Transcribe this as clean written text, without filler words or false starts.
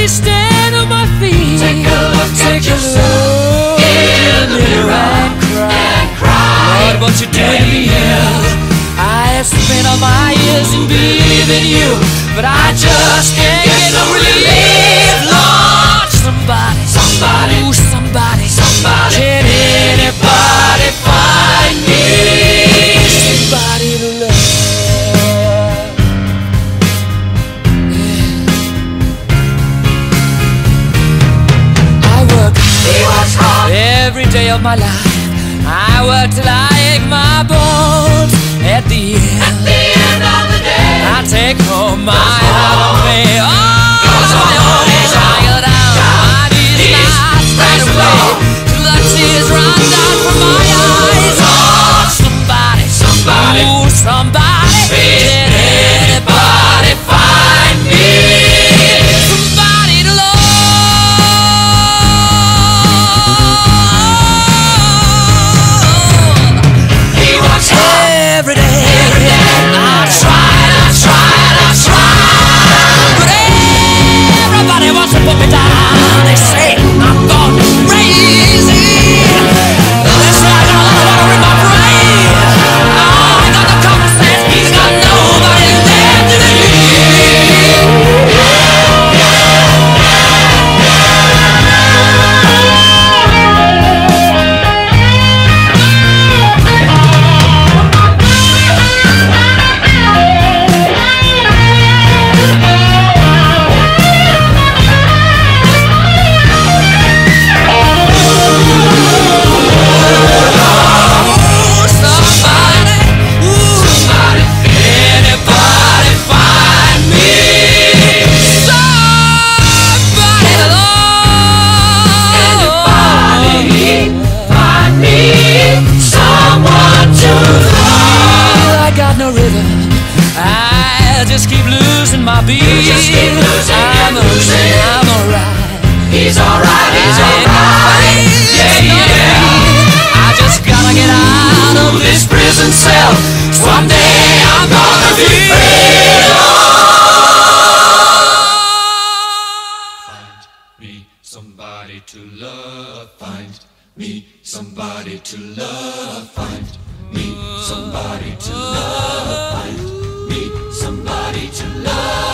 me stand on my feet. Take a look at yourself in the mirror and cry. Lord, what you doing to me? I have spent all my years in believing you, but I just can't get no relief. Lord, somebody, ooh, somebody, can anybody find me somebody to love? I work every day of my life. I work till I ache my bones. At the end of the day, I take home my heart of me. Oh, I go down my knees and I straight away till the tears run down from my eyes. Oh, somebody, ooh, somebody, can anybody find me somebody to love? Every day, I tried, but everybody wants to put me down. They say I'm gone crazy. They say I got a lot of water in my brain. Oh, I got the common sense, he's got nobody there to just keep losing my beat. I'm alright. He's alright, yeah. I just gotta get out of this prison cell. Someday I'm gonna be free. Find me somebody to love. Find me somebody to love. Find me somebody to love. Find me somebody to love.